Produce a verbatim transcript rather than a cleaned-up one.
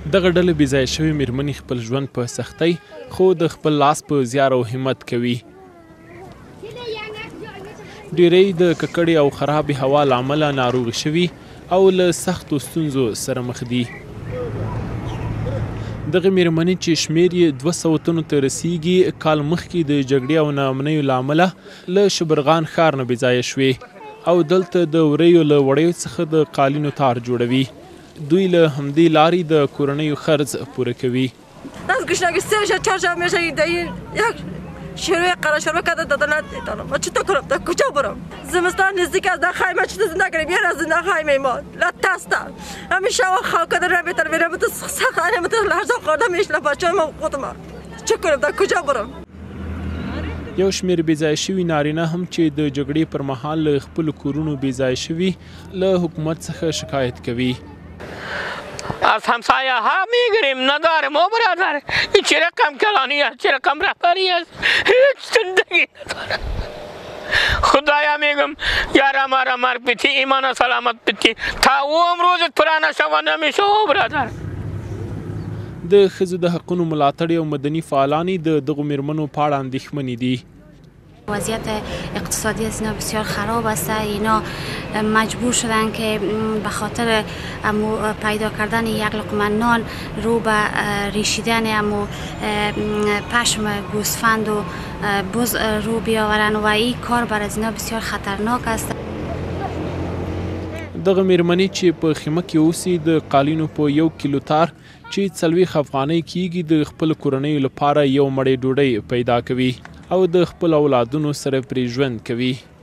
دغه ډلې بې ځایه شوې مېرمنې خپل ژوند په سختۍ خو د خپل لاس په زیار او همت کوي. ډېری د ککړې او خرابې هوا له امله ناروغې شوي او له سختو ستونزو سره مخ دي. دغه مېرمنې چې شمېر یې دوه سوه تنو ته رسیږي کال مخکې د جګړې او ناامنیو له امله له شبرغان ښار نه بې ځایه شوې او دلته د وریو له وړیو څخه د قالینو تار جوړوي. دوی له همدې لارې د کورنیو خرڅ پوره کوي. از گشنگی سرش چهارشنبه میشه این یک شروع قرار شروع کرده دادن ندیدم. ما چطور کنم؟ تا کجا برم؟ زمستان نزدیک از در خیمه چطور زنده کنیم؟ بیار از در خیمه ما لطسته. همیشه و خاک در نمیتر میرم تو سخت نمیتر لحظه خورده میشنم بچه ما خودم چه کنم؟ تا کجا برم؟ یو شمېر بې ځایه شوي نارینه هم چې د جګړې پر مهال له خپلو کورونو بې ځایه شوي له حکومت څخه شکایت کوي. از همسایه ها میگیریم نداریم او برادر این چه رقم کلانی است چه رقم رهبری است هیچ زندگی نداره. خدایا میگم یارا مارا مار بیتی ایمان سلامت بیتی تا او امروزت پرانه شوه نمیشه او برادر. د ښځو د حقونو ملاتړ او مدني فعالان د دغو مېرمنو په اړه اندېښمنې دي. وضعیت اقتصادی از اینا بسیار خراب است. اینا مجبور شدن که به خاطر پیدا کردن یک لقمه نان رو به ریشیدن امو پشم گوسفند و بز رو بیاورن و این کار بر از اینا بسیار خطرناک است. دغه مېرمنې چې په خیمه کې اوسي د قالینو په یو کیلو تار چې څلوېښت افغانۍ کیږي د خپل کورنیو لپاره یو مړۍ ډوډۍ پیدا کوي او د خپل اولادونو سره پرې ژوند کوي.